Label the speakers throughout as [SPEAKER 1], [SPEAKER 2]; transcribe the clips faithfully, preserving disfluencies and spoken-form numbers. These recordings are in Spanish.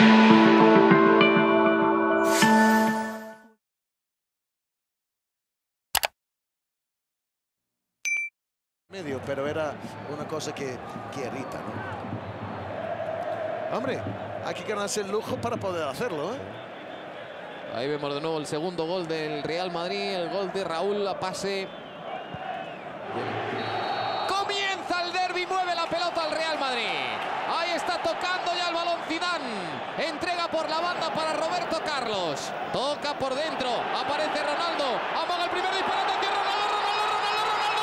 [SPEAKER 1] medio, pero era una cosa que, que irrita, ¿no? Hombre, hay que ganarse el lujo para poder hacerlo, ¿eh?
[SPEAKER 2] Ahí vemos de nuevo el segundo gol del Real Madrid, el gol de Raúl a pase. Comienza el derbi, mueve la pelota al Real Madrid. Ahí está tocando ya el balón Zidane. Entrega por la banda para Roberto Carlos. Toca por dentro, aparece Ronaldo. Amaga el primer disparo, atención, Ronaldo, Ronaldo, Ronaldo, Ronaldo.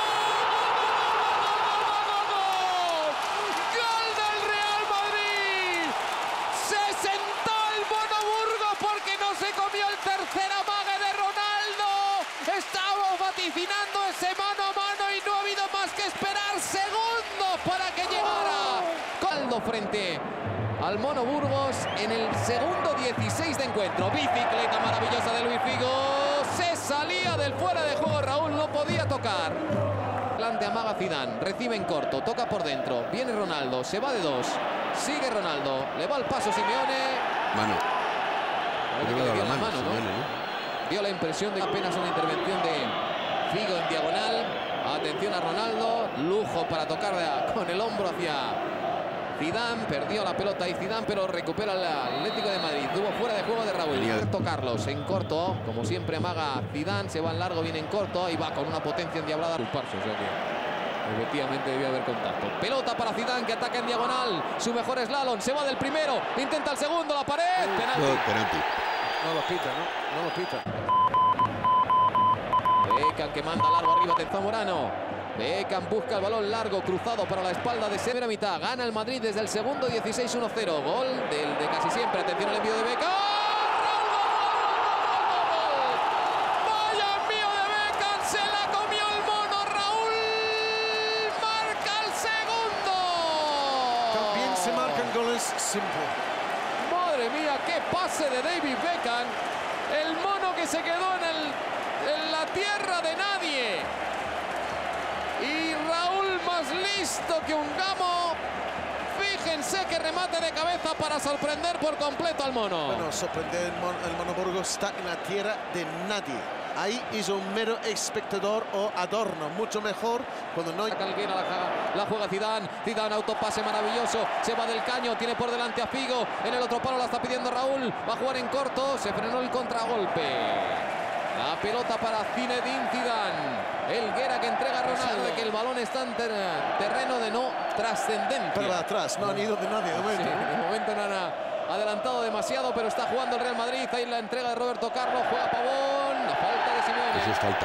[SPEAKER 2] ¡Gol del Real Madrid! Se sentó el Mono Burgos porque no se comió el tercer amague de Ronaldo. Estábamos vaticinando ese mano a mano y no ha habido más que esperar segundos para que llegara. Caldo frente al Mono Burgos en el segundo dieciséis de encuentro. Bicicleta maravillosa de Luis Figo. Se salía del fuera de juego Raúl, no podía tocar. Delante amaga Zidane, recibe en corto, toca por dentro. Viene Ronaldo, se va de dos. Sigue Ronaldo, le va al paso Simeone.
[SPEAKER 3] Mano.
[SPEAKER 2] Que le dio la mano, ¿no? Dio la impresión de apenas una intervención de Figo en diagonal. Atención a Ronaldo, lujo para tocar con el hombro hacia Zidane. Perdió la pelota y Zidane, pero recupera el Atlético de Madrid. Tuvo fuera de juego de Raúl. Roberto Carlos en corto, como siempre amaga Zidane, se va en largo, viene en corto y va con una potencia endiablada. Culparse, o sea que efectivamente debió haber contacto. Pelota para Zidane que ataca en diagonal. Su mejor slalom, se va del primero, intenta el segundo, la pared. Penalti.
[SPEAKER 3] No, penalti.
[SPEAKER 1] No lo pita, ¿no? No lo pita.
[SPEAKER 2] Beckham que manda largo arriba de Zamorano. Beckham busca el balón largo, cruzado para la espalda de Severa mitad. Gana el Madrid desde el segundo dieciséis uno cero. Gol del de casi siempre. Atención al envío de Beckham. ¡Vaya envío de Beckham! Se la comió el mono. Raúl marca el segundo.
[SPEAKER 1] También se marcan goles simples.
[SPEAKER 2] Madre mía, qué pase de David Beckham. El mono que se quedó en, el, en la tierra de nadie. Y Raúl más listo que un gamo. Fíjense que remate de cabeza para sorprender por completo al mono.
[SPEAKER 1] Bueno, sorprender el mono, el mono Burgos está en la tierra de nadie. Ahí hizo un mero espectador o adorno. Mucho mejor cuando no...
[SPEAKER 2] Calguera la, la juega Zidane. Zidane, autopase maravilloso. Se va del caño, tiene por delante a Figo. En el otro palo la está pidiendo Raúl. Va a jugar en corto, se frenó el contragolpe. La pelota para Zinedine Zidane. Elguera que entrega a Ronaldo de que el balón está en ter terreno de no trascendencia.
[SPEAKER 1] Pero atrás, no han ido de nadie de momento.
[SPEAKER 2] Sí, de momento no han adelantado demasiado, pero está jugando el Real Madrid. Ahí la entrega de Roberto Carlos, juega Pavón, la falta de Simeone.
[SPEAKER 3] Eso es falta.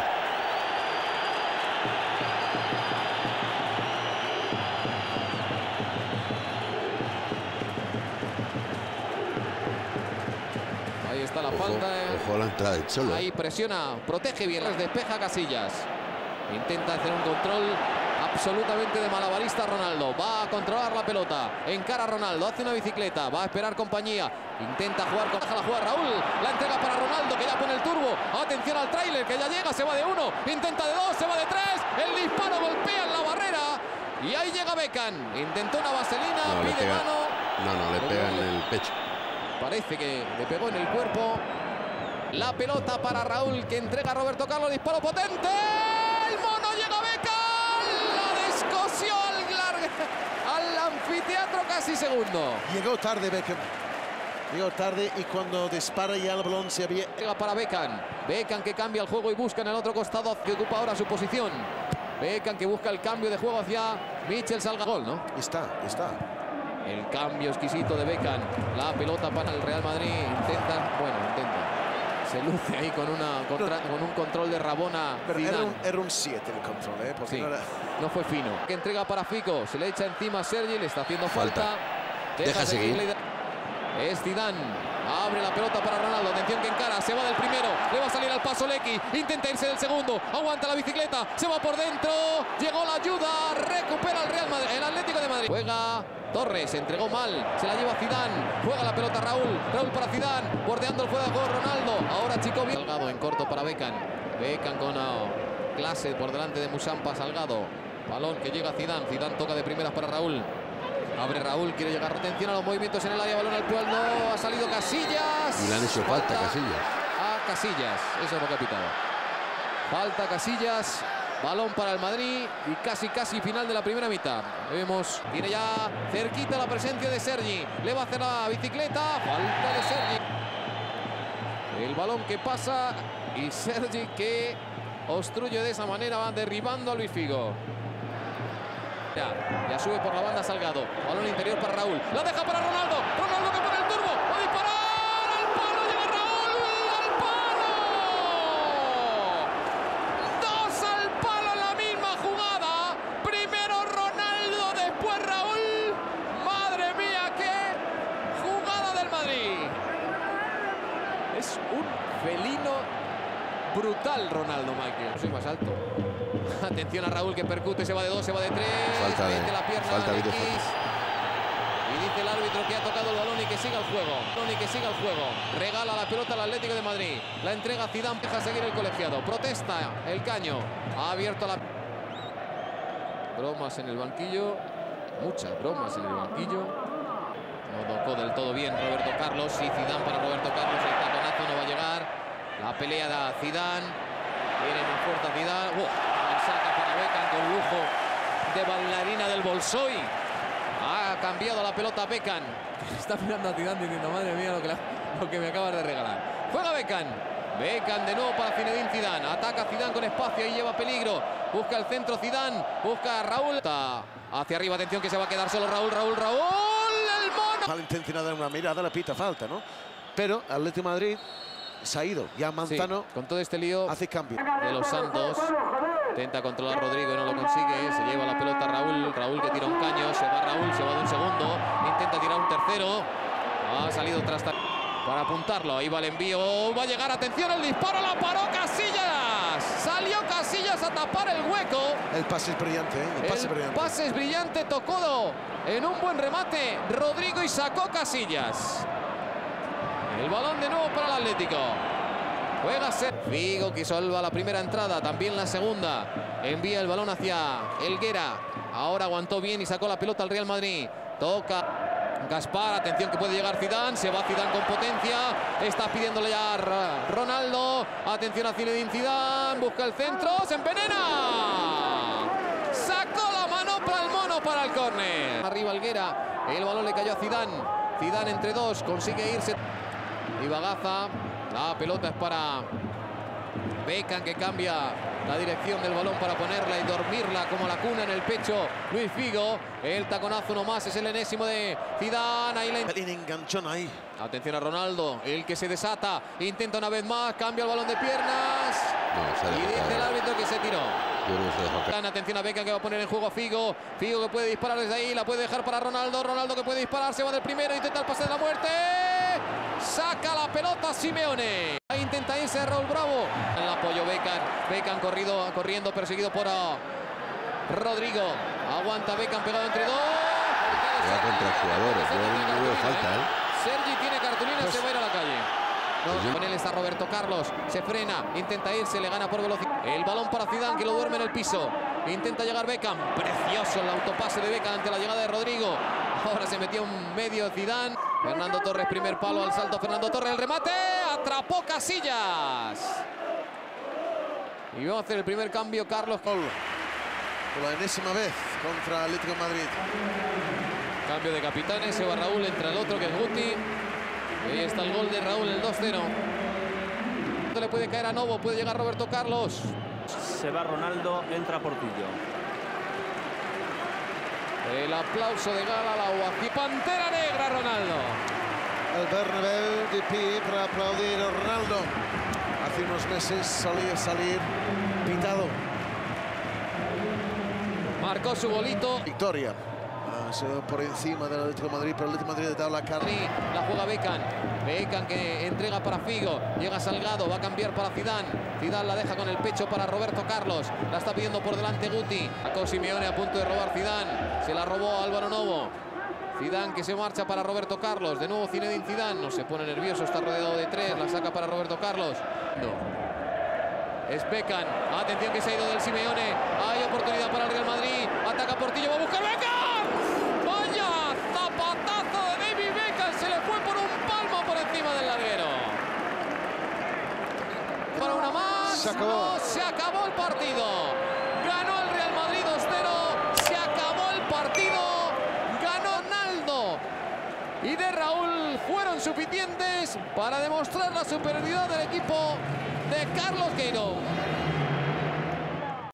[SPEAKER 2] Ahí está la
[SPEAKER 3] Ojo,
[SPEAKER 2] falta.
[SPEAKER 3] ojo a la entrada del Cholo.
[SPEAKER 2] Ahí presiona, protege bien, las despeja Casillas. Intenta hacer un control absolutamente de malabarista Ronaldo. Va a controlar la pelota. Encara a Ronaldo, hace una bicicleta. Va a esperar compañía. Intenta jugar con la juega Raúl. La entrega para Ronaldo que ya pone el turbo. Atención al tráiler que ya llega. Se va de uno. Intenta de dos. Se va de tres. El disparo golpea en la barrera. Y ahí llega Beckham. Intentó una vaselina.
[SPEAKER 3] No,
[SPEAKER 2] pide
[SPEAKER 3] pega.
[SPEAKER 2] mano.
[SPEAKER 3] No, no, le pega en el pecho.
[SPEAKER 2] Parece que le pegó en el cuerpo. La pelota para Raúl que entrega a Roberto Carlos. Disparo potente. El mono llega a Beckham. La descosió al, al anfiteatro casi segundo.
[SPEAKER 1] Llegó tarde Beckham. Llegó tarde y cuando dispara ya el balón se había...
[SPEAKER 2] Llega para Beckham. Beckham que cambia el juego y busca en el otro costado que ocupa ahora su posición. Beckham que busca el cambio de juego hacia Mitchell Salgagol, ¿no?
[SPEAKER 1] Está, está.
[SPEAKER 2] El cambio exquisito de Beckham. La pelota para el Real Madrid. Intenta, bueno, intenta. Se luce ahí con, una, contra, con un control de Rabona.
[SPEAKER 1] Pero era un, era un siete el control, ¿eh? Porque
[SPEAKER 2] sí,
[SPEAKER 1] no, era...
[SPEAKER 2] no fue fino. Que entrega para Figo. Se le echa encima a Sergi. Le está haciendo falta.
[SPEAKER 3] Falta.
[SPEAKER 2] Deja,
[SPEAKER 3] Deja seguir.
[SPEAKER 2] Es Zidane. Abre la pelota para Ronaldo. Atención que encara. Se va del primero. Le va a salir al paso Lecky. Intenta irse del segundo. Aguanta la bicicleta. Se va por dentro. Llegó la ayuda. Recupera el Real Madrid. El Atlético de Madrid. Juega Torres. Entregó mal. Se la lleva Zidane. Juega la pelota Raúl. Raúl para Zidane. Bordeando el fuera de juego Ronaldo. Ahora Chico bien. Salgado en corto para Beckham. Beckham con uh, clase por delante de Musampa. Salgado. Balón que llega a Zidane. Zidane toca de primeras para Raúl. Abre Raúl, quiere llegar, atención a los movimientos en el área, balón al cual no ha salido Casillas.
[SPEAKER 3] Y le han hecho falta, falta Casillas.
[SPEAKER 2] A Casillas, eso es lo que ha pitado. Falta Casillas, balón para el Madrid y casi casi final de la primera mitad. Vemos, tiene ya cerquita la presencia de Sergi. Le va a hacer la bicicleta, falta de Sergi. El balón que pasa y Sergi que obstruye de esa manera, va derribando a Luis Figo. Ya, ya sube por la banda Salgado. Balón interior para Raúl. La deja para Ronaldo. Ronaldo que pone el turbo. Va a disparar al palo. Llega Raúl al palo. Dos al palo en la misma jugada. Primero Ronaldo, después Raúl. Madre mía, qué jugada del Madrid. Es un felino brutal Ronaldo, Michael. Soy más alto. Atención a Raúl que percute, se va de dos, se va de tres.
[SPEAKER 3] Falta de,
[SPEAKER 2] la pierna
[SPEAKER 3] falta de
[SPEAKER 2] y dice el árbitro que ha tocado el balón y que siga el juego. Y que siga el juego. Regala la pelota al Atlético de Madrid. La entrega Zidane, deja seguir el colegiado. Protesta el Caño. Ha abierto la... Bromas en el banquillo. Muchas bromas en el banquillo. No tocó del todo bien Roberto Carlos. Y Zidane para Roberto Carlos. El taconazo no va a llegar. La pelea de Zidane. Viene más fuerte Zidane. ¡Oh! Saca para Beckham con lujo de bailarina del Bolshoi. Ha cambiado la pelota Beckham. Está mirando a Zidane diciendo, madre mía, lo que, la, lo que me acabas de regalar. Juega Beckham. Beckham de nuevo para Zinedine Zidane. Ataca Zidane con espacio y lleva peligro. Busca el centro Zidane. Busca a Raúl. Hacia arriba, atención que se va a quedar solo Raúl, Raúl, Raúl. El mono.
[SPEAKER 1] Mal intencionada una mirada, la pita falta, ¿no? Pero Atlético de Madrid se ha ido. Ya Manzano
[SPEAKER 2] sí, con todo este lío
[SPEAKER 1] hace cambio.
[SPEAKER 2] De los Santos. Intenta controlar Rodrigo y no lo consigue. Se lleva la pelota Raúl. Raúl que tira un caño. Se va Raúl, se va de un segundo. Intenta tirar un tercero. Ha salido tras para apuntarlo. Ahí va el envío. Va a llegar. Atención, el disparo. La paró Casillas. Salió Casillas a tapar el hueco.
[SPEAKER 1] El pase es brillante, ¿eh? El pase
[SPEAKER 2] el
[SPEAKER 1] brillante.
[SPEAKER 2] pase es brillante. Tocó en un buen remate Rodrigo y sacó Casillas. El balón de nuevo para el Atlético. Juega Figo que salva la primera entrada, también la segunda. Envía el balón hacia Helguera. Ahora aguantó bien y sacó la pelota al Real Madrid. Toca Gaspar, atención que puede llegar Zidane. Se va Zidane con potencia. Está pidiéndole ya a Ronaldo. Atención a Zinedine Zidane. Busca el centro. Se envenena. Sacó la mano para el mono para el córner. Arriba Helguera. El balón le cayó a Zidane. Zidane entre dos. Consigue irse. Y Bagaza. La pelota es para Beckham que cambia la dirección del balón para ponerla y dormirla como la cuna en el pecho. Luis Figo, el taconazo nomás, es el enésimo de Zidane. Ahí la
[SPEAKER 1] enganchón ahí.
[SPEAKER 2] Atención a Ronaldo, el que se desata, intenta una vez más, cambia el balón de piernas.
[SPEAKER 3] No, se
[SPEAKER 2] y dice el árbitro que se tiró.
[SPEAKER 3] Se
[SPEAKER 2] Atención a Beckham que va a poner en juego a Figo. Figo que puede disparar desde ahí, la puede dejar para Ronaldo. Ronaldo que puede disparar, se va del primero, intenta el pase de la muerte. Saca la pelota Simeone. Ahí intenta irse Raúl Bravo. El apoyo Beckham. Beckham corrido, corriendo, perseguido por uh, Rodrigo. Aguanta Beckham pegado entre dos.
[SPEAKER 3] Va contra el jugador. No veo falta, ¿eh?
[SPEAKER 2] Sergi tiene cartulina, pues se va a ir a la calle.
[SPEAKER 3] No.
[SPEAKER 2] Con él está Roberto Carlos. Se frena, intenta irse, le gana por velocidad. El balón para Zidane que lo duerme en el piso. Intenta llegar Beckham. Precioso el autopase de Beckham ante la llegada de Rodrigo. Ahora se metió un medio Zidane. Fernando Torres, primer palo al salto. Fernando Torres, el remate. Atrapó Casillas. Y vamos a hacer el primer cambio, Carlos.
[SPEAKER 1] Por la enésima vez contra Atlético de Madrid.
[SPEAKER 2] Cambio de capitanes. Se va Raúl, entra el otro que es Guti. Y ahí está el gol de Raúl, el dos cero. Le puede caer a Novo, puede llegar Roberto Carlos.
[SPEAKER 4] Se va Ronaldo, entra Portillo.
[SPEAKER 2] El aplauso de Gala, la ovación. Pantera negra, Ronaldo.
[SPEAKER 1] El Bernabéu de pie para aplaudir a Ronaldo. Hace unos meses solía salir pitado.
[SPEAKER 2] Marcó su golito.
[SPEAKER 1] Victoria. Ha sido por encima del Atlético de Madrid, pero el Atlético de Madrid le da la cara.
[SPEAKER 2] La juega Beckham. Beckham que entrega para Figo. Llega Salgado, va a cambiar para Zidane. Zidane la deja con el pecho para Roberto Carlos. La está pidiendo por delante Guti. Sacó Simeone a punto de robar Zidane. Se la robó Álvaro Novo. Zidane que se marcha para Roberto Carlos. De nuevo Zinedine Zidane. No se pone nervioso, está rodeado de tres. La saca para Roberto Carlos. No. Es Beckham. Atención que se ha ido del Simeone. Hay oportunidad para el Real Madrid. Ataca Portillo, va a buscar Beckham. ¡Vaya!
[SPEAKER 1] Se acabó.
[SPEAKER 2] No, se acabó el partido. Ganó el Real Madrid dos cero. Se acabó el partido. Ganó Ronaldo. Y de Raúl fueron suficientes para demostrar la superioridad del equipo de Carlos Queiroz.